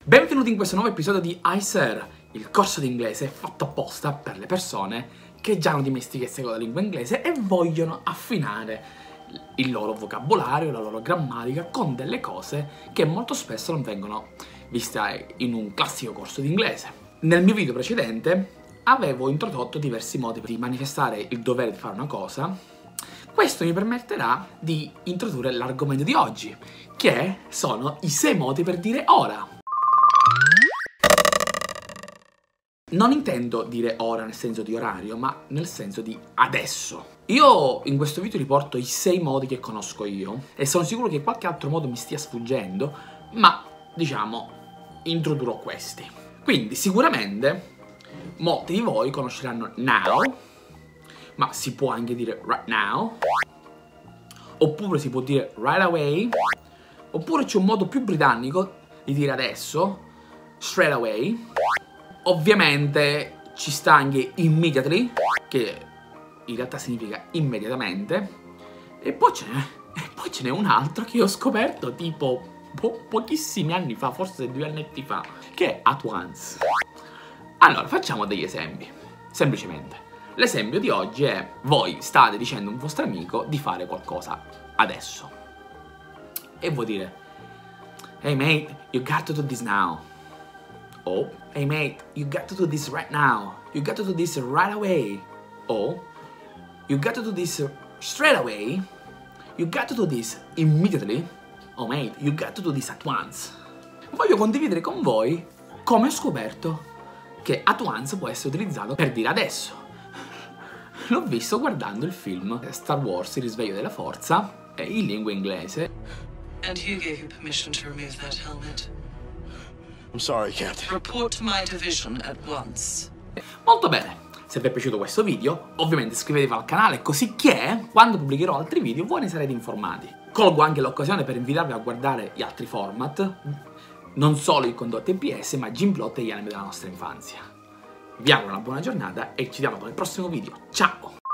Benvenuti in questo nuovo episodio di iSir, il corso di inglese fatto apposta per le persone che già hanno dimestichezza con la lingua inglese e vogliono affinare il loro vocabolario, la loro grammatica con delle cose che molto spesso non vengono viste in un classico corso di inglese. Nel mio video precedente avevo introdotto diversi modi di manifestare il dovere di fare una cosa. Questo mi permetterà di introdurre l'argomento di oggi, che sono i 6 modi per dire ora. Non intendo dire ora nel senso di orario, ma nel senso di adesso. Io in questo video riporto i 6 modi che conosco io e sono sicuro che qualche altro modo mi stia sfuggendo, ma diciamo introdurrò questi. Quindi sicuramente molti di voi conosceranno now, ma si può anche dire right now, oppure si può dire right away, oppure c'è un modo più britannico di dire adesso, straight away. Ovviamente ci sta anche immediately, che in realtà significa immediatamente, e poi ce n'è un altro che ho scoperto tipo pochissimi anni fa, forse 2 annetti fa, che è at once. Allora, facciamo degli esempi, semplicemente. L'esempio di oggi è: voi state dicendo a un vostro amico di fare qualcosa adesso e vuol dire hey mate, you got to do this now. O hey mate, you got to do this right now. You got to do this right away. O you got to do this straight away. You got to do this immediately. Oh mate, you got to do this at once. Voglio condividere con voi come ho scoperto che at once può essere utilizzato per dire adesso. L'ho visto guardando il film Star Wars, Il risveglio della forza, in lingua inglese. And who gave you permission to remove that helmet? I'm sorry, Captain. Report to my division at once. Molto bene, se vi è piaciuto questo video, ovviamente iscrivetevi al canale così che quando pubblicherò altri video voi ne sarete informati. Colgo anche l'occasione per invitarvi a guardare gli altri format, non solo il Condotte EPS, ma Gymplot e gli anime della nostra infanzia. Vi auguro una buona giornata e ci vediamo con il prossimo video. Ciao!